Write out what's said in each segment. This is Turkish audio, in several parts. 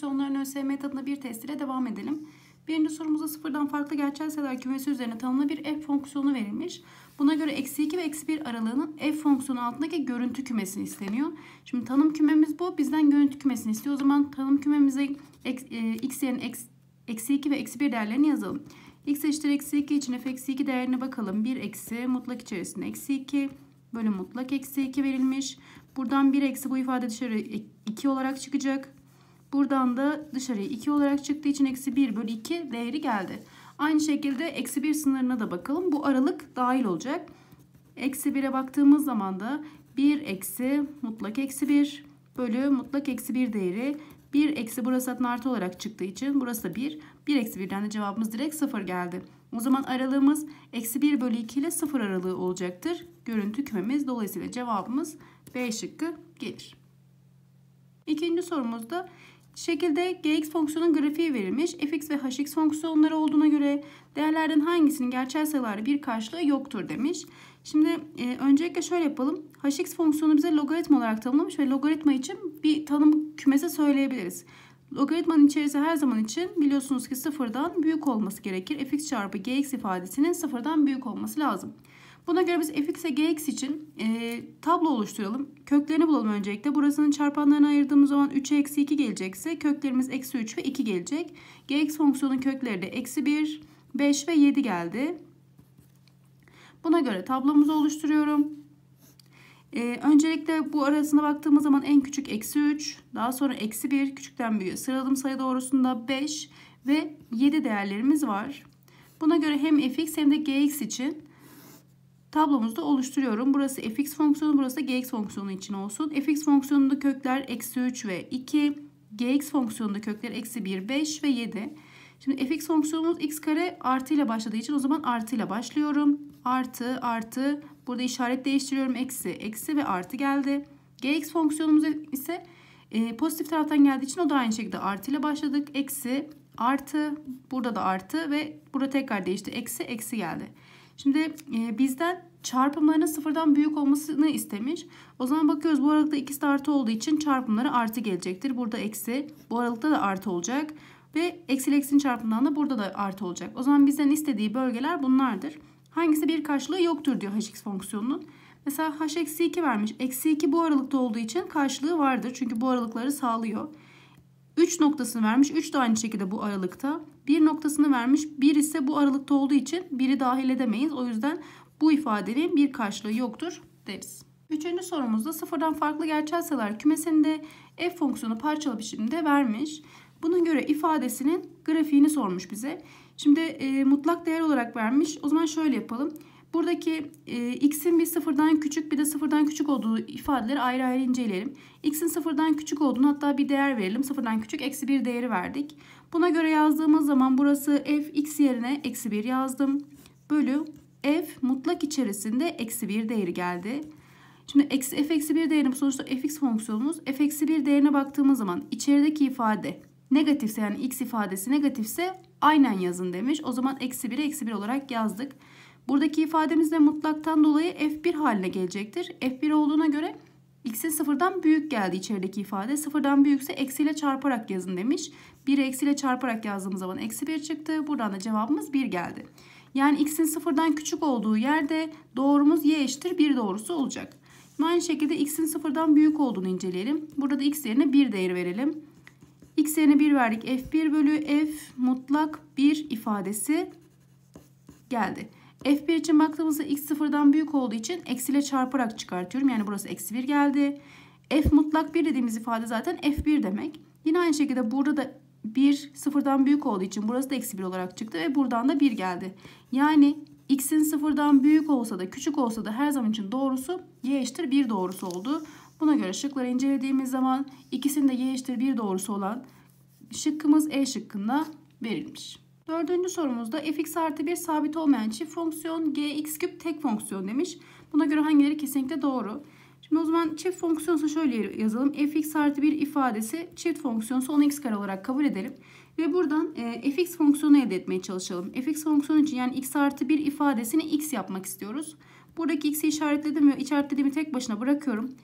fonksiyonların ÖSYM tadında bir test ile devam edelim. Birinci sorumuzda sıfırdan farklı gerçel sayılar kümesi üzerine tanımlı bir f fonksiyonu verilmiş. Buna göre -2 ve -1 aralığının f fonksiyonu altındaki görüntü kümesini isteniyor. Şimdi tanım kümemiz bu. Bizden görüntü kümesini istiyor. O zaman tanım kümemize x yerine -2 ve -1 değerlerini yazalım. X eşittir -2 için f(-2) değerine bakalım. 1 eksi mutlak içerisinde -2 bölü mutlak -2 verilmiş. Buradan 1 eksi bu ifade dışarı 2 olarak çıkacak. Buradan da dışarıya 2 olarak çıktığı için -1 bölü 2 değeri geldi. Aynı şekilde -1 sınırına da bakalım. Bu aralık dahil olacak. -1'e baktığımız zaman da 1 eksi mutlak -1 bölü mutlak -1 değeri 1 eksi burası zaten artı olarak çıktığı için burası da 1. 1 eksi 1'den de cevabımız direkt 0 geldi. O zaman aralığımız -1 bölü 2 ile 0 aralığı olacaktır. Görüntü kümemiz, dolayısıyla cevabımız B şıkkı gelir. İkinci sorumuzda şekilde gx fonksiyonun grafiği verilmiş. Fx ve hx fonksiyonları olduğuna göre değerlerden hangisinin gerçel sayılarda bir karşılığı yoktur demiş. Şimdi öncelikle şöyle yapalım. Hx fonksiyonu bize logaritma olarak tanımlamış ve logaritma için bir tanım kümesi söyleyebiliriz. Logaritmanın içerisi her zaman için biliyorsunuz ki sıfırdan büyük olması gerekir. Fx çarpı gx ifadesinin sıfırdan büyük olması lazım. Buna göre biz fx ve gx için tablo oluşturalım. Köklerini bulalım öncelikle. Burasının çarpanlarını ayırdığımız zaman 3'e -2 gelecekse köklerimiz -3 ve 2 gelecek. Gx fonksiyonun kökleri de -1, 5 ve 7 geldi. Buna göre tablomuzu oluşturuyorum. Öncelikle bu arasına baktığımız zaman en küçük -3, daha sonra -1, küçükten büyüğe sıraladım sayı doğrusunda 5 ve 7 değerlerimiz var. Buna göre hem fx hem de gx için tablomuzu da oluşturuyorum. Burası fx fonksiyonu, burası da gx fonksiyonu için olsun. Fx fonksiyonunda kökler -3 ve 2. Gx fonksiyonunda kökler -1, 5 ve 7. Şimdi fx fonksiyonumuz x kare artı ile başladığı için o zaman artı ile başlıyorum. Artı, artı. Burada işaret değiştiriyorum. Eksi, eksi ve artı geldi. Gx fonksiyonumuz ise pozitif taraftan geldiği için o da aynı şekilde artı ile başladık. Eksi, artı. Burada da artı ve burada tekrar değişti. Eksi, eksi geldi. Şimdi bizden çarpımlarının sıfırdan büyük olmasını istemiş. O zaman bakıyoruz, bu aralıkta ikisi de artı olduğu için çarpımları artı gelecektir. Burada eksi, bu aralıkta da artı olacak. Ve eksi ile eksinin çarpımından da burada da artı olacak. O zaman bizden istediği bölgeler bunlardır. Hangisi bir karşılığı yoktur diyor hx fonksiyonunun. Mesela h-2 vermiş. -2 bu aralıkta olduğu için karşılığı vardır. Çünkü bu aralıkları sağlıyor. 3 noktasını vermiş. 3 de aynı şekilde bu aralıkta. 1 noktasını vermiş. 1 ise bu aralıkta olduğu için 1'i dahil edemeyiz. O yüzden bu ifadenin bir karşılığı yoktur deriz. Üçüncü sorumuzda sıfırdan farklı gerçel sayılar kümesinde f fonksiyonu parçalı biçimde vermiş. Buna göre ifadesinin grafiğini sormuş bize. Şimdi mutlak değer olarak vermiş. O zaman şöyle yapalım. Buradaki x'in bir sıfırdan küçük bir de sıfırdan küçük olduğu ifadeleri ayrı ayrı inceleyelim. X'in sıfırdan küçük olduğunu hatta bir değer verelim. Sıfırdan küçük -1 değeri verdik. Buna göre yazdığımız zaman burası f x yerine -1 yazdım. Bölü f mutlak içerisinde -1 değeri geldi. Şimdi f-1 değerinin sonuçta fx fonksiyonumuz. F-1 değerine baktığımız zaman içerideki ifade negatifse, yani x ifadesi negatifse aynen yazın demiş. O zaman -1'e -1 olarak yazdık. Buradaki ifademiz de mutlaktan dolayı f1 haline gelecektir. F1 olduğuna göre x'in sıfırdan büyük geldi içerideki ifade. Sıfırdan büyükse eksiyle çarparak yazın demiş. 1'i eksiyle çarparak yazdığımız zaman -1 çıktı. Buradan da cevabımız 1 geldi. Yani x'in sıfırdan küçük olduğu yerde doğrumuz y eşittir 1 doğrusu olacak. Aynı şekilde x'in sıfırdan büyük olduğunu inceleyelim. Burada da x yerine 1 değeri verelim. X yerine 1 verdik. F1 bölü f mutlak 1 ifadesi geldi. F1 için baktığımızda x sıfırdan büyük olduğu için eksiyle çarparak çıkartıyorum. Yani burası -1 geldi. F mutlak 1 dediğimiz ifade zaten f1 demek. Yine aynı şekilde burada da 1 sıfırdan büyük olduğu için burası da -1 olarak çıktı ve buradan da 1 geldi. Yani x'in sıfırdan büyük olsa da küçük olsa da her zaman için doğrusu y eşittir 1 doğrusu oldu. Buna göre şıkları incelediğimiz zaman ikisinde y eşittir 1 doğrusu olan şıkkımız E şıkkında verilmiş. Dördüncü sorumuzda fx artı 1 sabit olmayan çift fonksiyon gx küp tek fonksiyon demiş. Buna göre hangileri kesinlikle doğru? Şimdi o zaman çift fonksiyonsa şöyle yazalım. Fx artı 1 ifadesi çift fonksiyonsa onu x kare olarak kabul edelim. Ve buradan fx fonksiyonu elde etmeye çalışalım. Fx fonksiyonu için yani x artı 1 ifadesini x yapmak istiyoruz. Buradaki x'i işaretledim ve işaretlediğimi tek başına bırakıyorum.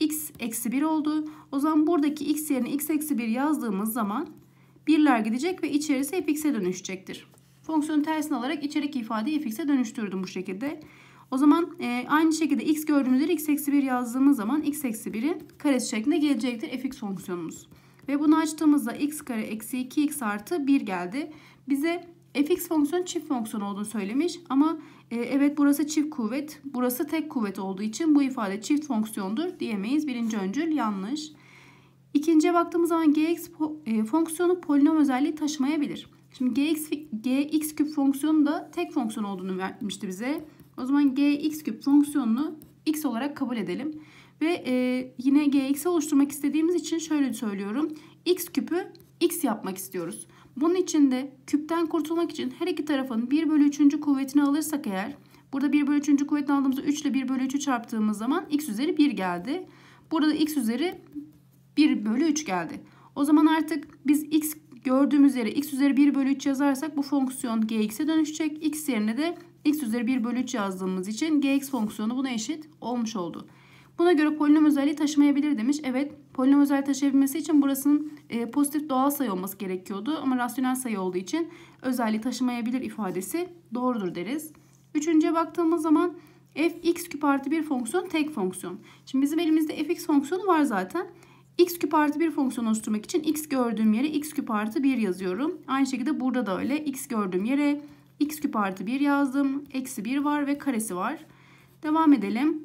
x eksi 1 oldu. O zaman buradaki x yerine x eksi 1 yazdığımız zaman birler gidecek ve içerisi fx'e dönüşecektir. Fonksiyonun tersini alarak içerik ifadeyi fx'e dönüştürdüm bu şekilde. O zaman aynı şekilde x gördüğümüz yere x eksi 1 yazdığımız zaman x eksi 1'in karesi şeklinde gelecektir fx fonksiyonumuz. Ve bunu açtığımızda x kare eksi 2x artı 1 geldi. Bize fx fonksiyonu çift fonksiyon olduğunu söylemiş ama evet burası çift kuvvet, burası tek kuvvet olduğu için bu ifade çift fonksiyondur diyemeyiz. Birinci öncül yanlış. İkinciye baktığımız zaman gx fonksiyonu polinom özelliği taşımayabilir. Şimdi gx küp fonksiyonu da tek fonksiyon olduğunu vermişti bize. O zaman gx küp fonksiyonunu x olarak kabul edelim. Ve yine gx'i oluşturmak istediğimiz için şöyle söylüyorum. X küpü x yapmak istiyoruz. Bunun için de küpten kurtulmak için her iki tarafın 1 bölü 3. kuvvetini alırsak eğer, burada 1 bölü 3. kuvvetini aldığımızda 3 ile 1 bölü 3'ü çarptığımız zaman x üzeri 1 geldi. Burada da x üzeri 1 bölü 3 geldi. O zaman artık biz x gördüğümüz yere x üzeri 1 bölü 3 yazarsak bu fonksiyon gx'e dönüşecek. X yerine de x üzeri 1 bölü 3 yazdığımız için gx fonksiyonu buna eşit olmuş oldu. Buna göre polinom özelliği taşımayabilir demiş. Evet, polinom özelliği taşıyabilmesi için burasının pozitif doğal sayı olması gerekiyordu. Ama rasyonel sayı olduğu için özelliği taşımayabilir ifadesi doğrudur deriz. Üçüncüye baktığımız zaman fx küp artı 1 fonksiyon tek fonksiyon. Şimdi bizim elimizde fx fonksiyonu var zaten. X küp artı 1 fonksiyonu oluşturmak için x gördüğüm yere x küp artı 1 yazıyorum. Aynı şekilde burada da öyle. X gördüğüm yere x küp artı 1 yazdım. Eksi 1 var ve karesi var. Devam edelim.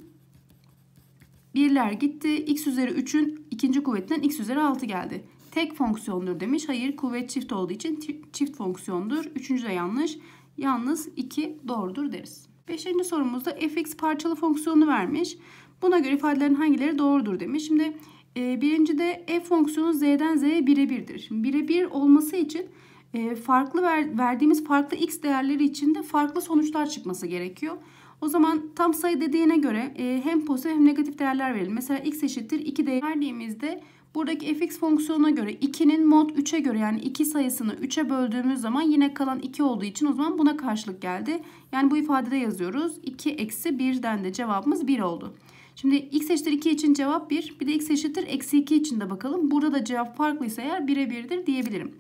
Birler gitti. X üzeri 3'ün ikinci kuvvetinden x üzeri 6 geldi. Tek fonksiyondur demiş. Hayır, kuvvet çift olduğu için çift fonksiyondur. Üçüncü de yanlış. Yalnız 2 doğrudur deriz. Beşinci sorumuzda fx parçalı fonksiyonu vermiş. Buna göre ifadelerin hangileri doğrudur demiş. Şimdi birincide f fonksiyonu z'den z'ye birebirdir. Şimdi birebir olması için farklı verdiğimiz farklı x değerleri için de farklı sonuçlar çıkması gerekiyor. O zaman tam sayı dediğine göre hem pozitif hem negatif değerler verelim. Mesela x eşittir 2 değer verdiğimizde buradaki fx fonksiyonuna göre 2'nin mod 3'e göre yani 2 sayısını 3'e böldüğümüz zaman yine kalan 2 olduğu için o zaman buna karşılık geldi. Yani bu ifadede yazıyoruz. 2 eksi 1'den de cevabımız 1 oldu. Şimdi x eşittir 2 için cevap 1. Bir de x eşittir eksi 2 için de bakalım. Burada da cevap farklıysa eğer 1'e 1'dir diyebilirim.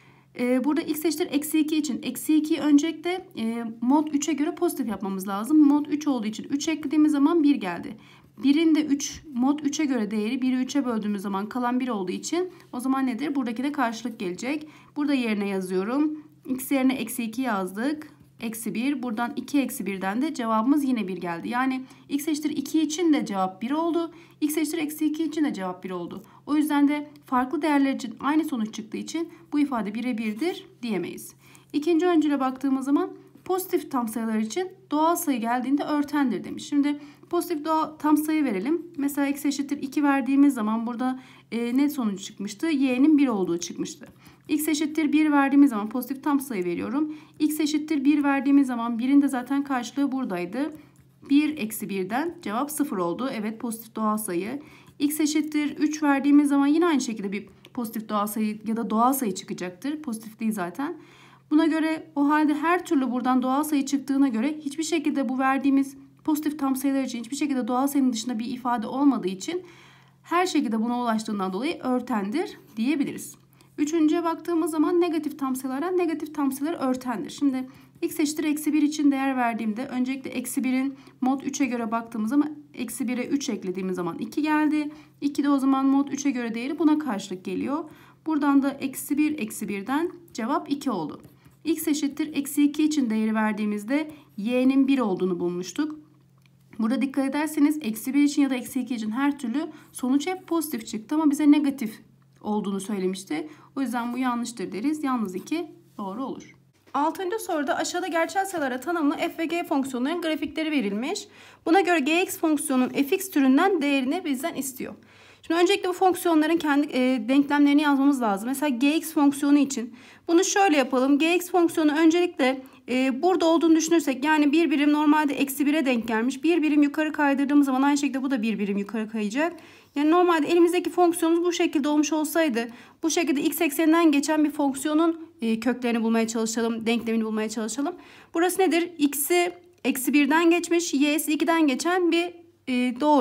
Burada x eşittir eksi 2 için eksi 2'yi öncelikle mod 3'e göre pozitif yapmamız lazım. Mod 3 olduğu için 3 eklediğimiz zaman 1 geldi. 1'in de mod 3'e göre değeri 1'i 3'e böldüğümüz zaman kalan 1 olduğu için o zaman nedir? Buradaki de karşılık gelecek. Burada yerine yazıyorum. X yerine eksi 2 yazdık. Eksi 1. Buradan 2 eksi 1'den de cevabımız yine 1 geldi. Yani x eşittir 2 için de cevap 1 oldu. X eşittir eksi 2 için de cevap 1 oldu. O yüzden de farklı değerler için aynı sonuç çıktığı için bu ifade 1'e 1'dir diyemeyiz. İkinci öncüle baktığımız zaman pozitif tam sayılar için doğal sayı geldiğinde örtendir demiş. Şimdi pozitif tam sayı verelim. Mesela x eşittir 2 verdiğimiz zaman burada ne sonuç çıkmıştı? Y'nin 1 olduğu çıkmıştı. X eşittir 1 verdiğimiz zaman pozitif tam sayı veriyorum. X eşittir 1 verdiğimiz zaman 1'in de zaten karşılığı buradaydı. 1 eksi 1'den cevap 0 oldu. Evet, pozitif doğal sayı. X eşittir 3 verdiğimiz zaman yine aynı şekilde bir pozitif doğal sayı ya da doğal sayı çıkacaktır. Pozitif değil zaten. Buna göre o halde her türlü buradan doğal sayı çıktığına göre hiçbir şekilde bu verdiğimiz pozitif tam sayılar için hiçbir şekilde doğal sayının dışında bir ifade olmadığı için her şekilde buna ulaştığından dolayı örtendir diyebiliriz. Üçüncüye baktığımız zaman negatif tam sayılardan negatif tam sayılar örtendir. Şimdi x eşittir eksi 1 için değer verdiğimde öncelikle eksi 1'in mod 3'e göre baktığımız zaman eksi 1'e 3 eklediğimiz zaman 2 geldi. 2 de o zaman mod 3'e göre değeri buna karşılık geliyor. Buradan da eksi 1 eksi 1'den cevap 2 oldu. X eşittir eksi 2 için değeri verdiğimizde y'nin 1 olduğunu bulmuştuk. Burada dikkat ederseniz eksi 1 için ya da eksi 2 için her türlü sonuç hep pozitif çıktı ama bize negatif olduğunu söylemişti. O yüzden bu yanlıştır deriz. Yalnız 2 doğru olur. 6. soruda aşağıda gerçel sayılara tanımlı f ve g fonksiyonlarının grafikleri verilmiş. Buna göre gx fonksiyonun fx türünden değerini bizden istiyor. Şimdi öncelikle bu fonksiyonların kendi denklemlerini yazmamız lazım. Mesela gx fonksiyonu için bunu şöyle yapalım. Gx fonksiyonu öncelikle burada olduğunu düşünürsek yani bir birim normalde eksi 1'e denk gelmiş. Bir birim yukarı kaydırdığımız zaman aynı şekilde bu da bir birim yukarı kayacak. Yani normalde elimizdeki fonksiyonumuz bu şekilde olmuş olsaydı bu şekilde x ekseninden geçen bir fonksiyonun köklerini bulmaya çalışalım. Denklemini bulmaya çalışalım. Burası nedir? X'i eksi 1'den geçmiş. Y'si 2'den geçen bir doğru.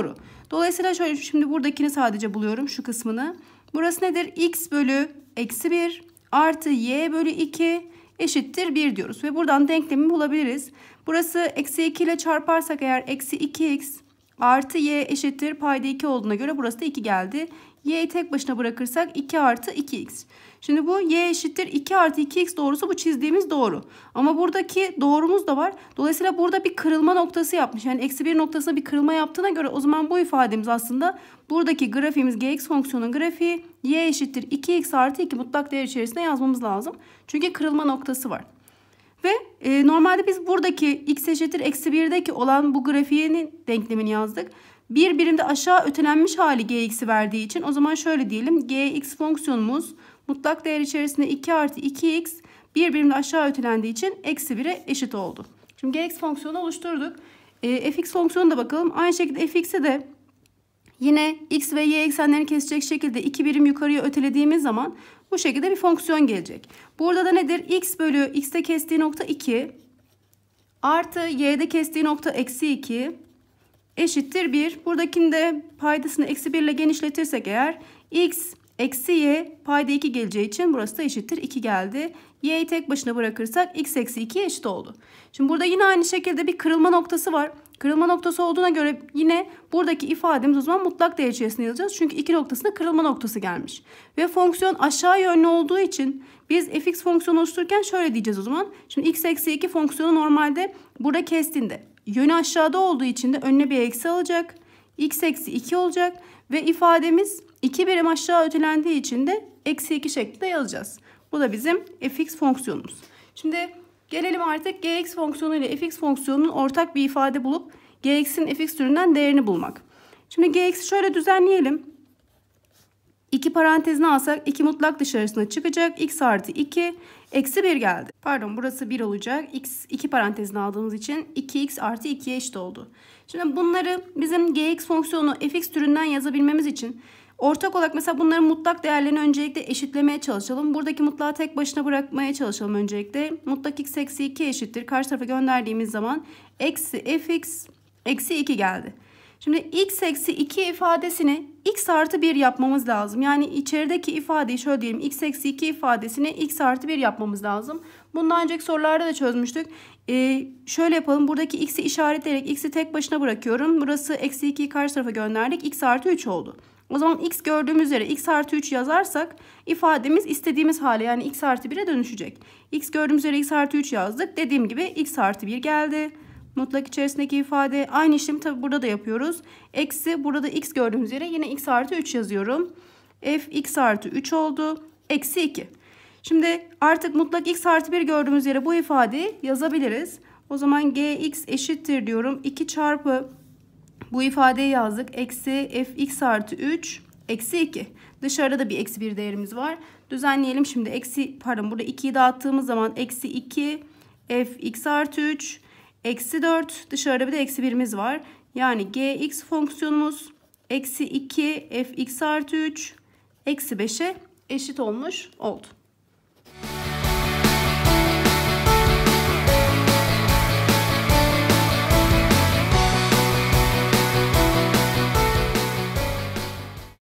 Dolayısıyla şöyle şimdi buradakini sadece buluyorum şu kısmını. Burası nedir? X bölü eksi 1 artı y bölü 2 eşittir 1 diyoruz. Ve buradan denklemi bulabiliriz. Burası eksi 2 ile çarparsak eğer eksi 2x artı y eşittir payda 2 olduğuna göre burası da 2 geldi. Y'yi tek başına bırakırsak 2 artı 2x. Şimdi bu y eşittir 2 artı 2x doğrusu bu çizdiğimiz doğru. Ama buradaki doğrumuz da var. Dolayısıyla burada bir kırılma noktası yapmış. Yani eksi 1 noktasına bir kırılma yaptığına göre o zaman bu ifademiz aslında buradaki grafiğimiz gx fonksiyonunun grafiği y eşittir 2x artı 2 mutlak değer içerisinde yazmamız lazım. Çünkü kırılma noktası var. Ve normalde biz buradaki x eşittir eksi 1'deki olan bu grafiğinin denklemini yazdık. Bir birimde aşağı ötelenmiş hali gx'i verdiği için o zaman şöyle diyelim. Gx fonksiyonumuz mutlak değer içerisinde 2 artı 2x bir birimde aşağı ötelendiği için eksi 1'e eşit oldu. Şimdi gx fonksiyonu oluşturduk. Fx fonksiyonu da bakalım. Aynı şekilde fx'i de yine x ve y eksenlerini kesecek şekilde 2 birim yukarıya ötelediğimiz zaman bu şekilde bir fonksiyon gelecek. Burada da nedir? X bölü x'te kestiği nokta 2 artı y'de kestiği nokta eksi 2 eşittir 1. Buradakini de paydasını eksi 1 ile genişletirsek eğer x eksi y payda 2 geleceği için burası da eşittir 2 geldi. Y'yi tek başına bırakırsak x eksi 2'ye eşit oldu. Şimdi burada yine aynı şekilde bir kırılma noktası var. Kırılma noktası olduğuna göre yine buradaki ifademiz o zaman mutlak değer içerisinde yazacağız. Çünkü 2 noktasında kırılma noktası gelmiş. Ve fonksiyon aşağı yönlü olduğu için biz fx fonksiyonu oluştururken şöyle diyeceğiz o zaman. Şimdi x eksi 2 fonksiyonu normalde burada kestiğinde yönü aşağıda olduğu için de önüne bir eksi alacak. X eksi 2 olacak. Ve ifademiz 2 birim aşağı ötelendiği için de eksi 2 şeklinde yazacağız. Bu da bizim fx fonksiyonumuz. Şimdi gelelim artık gx fonksiyonu ile fx fonksiyonunun ortak bir ifade bulup gx'in fx türünden değerini bulmak. Şimdi gx'i şöyle düzenleyelim. 2 parantezine alsak 2 mutlak dışarısına çıkacak. X artı 2 eksi 1 geldi. Pardon burası 1 olacak. X 2 parantezine aldığımız için 2x artı 2'ye eşit oldu. Şimdi bunları bizim gx fonksiyonu fx türünden yazabilmemiz için ortak olarak mesela bunların mutlak değerlerini öncelikle eşitlemeye çalışalım. Buradaki mutlağı tek başına bırakmaya çalışalım öncelikle. Mutlak x eksi 2 eşittir. Karşı tarafa gönderdiğimiz zaman eksi fx eksi 2 geldi. Şimdi x eksi 2 ifadesini x artı 1 yapmamız lazım. Yani içerideki ifadeyi şöyle diyelim. X eksi 2 ifadesini x artı 1 yapmamız lazım. Bundan önceki sorularda da çözmüştük. Şöyle yapalım. Buradaki x'i işaretleyerek x'i tek başına bırakıyorum. Burası eksi 2'yi karşı tarafa gönderdik. X artı 3 oldu. O zaman x gördüğümüz üzere x artı 3 yazarsak ifademiz istediğimiz hale yani x artı 1'e dönüşecek. X gördüğümüz üzere x artı 3 yazdık. Dediğim gibi x artı 1 geldi. Mutlak içerisindeki ifade aynı işlemi tabi burada da yapıyoruz. Eksi burada x gördüğümüz yere yine x artı 3 yazıyorum. F x artı 3 oldu. Eksi 2. Şimdi artık mutlak x artı 1 gördüğümüz yere bu ifadeyi yazabiliriz. O zaman gx eşittir diyorum. 2 çarpı bu ifadeyi yazdık. Eksi f x artı 3 eksi 2. Dışarıda da bir eksi 1 değerimiz var. Düzenleyelim şimdi. Burada 2'yi dağıttığımız zaman eksi 2 f x artı 3 eksi 4. Dışarıda bir de eksi 1'imiz var. Yani gx fonksiyonumuz eksi 2 f x artı 3 eksi 5'e eşit olmuş oldu.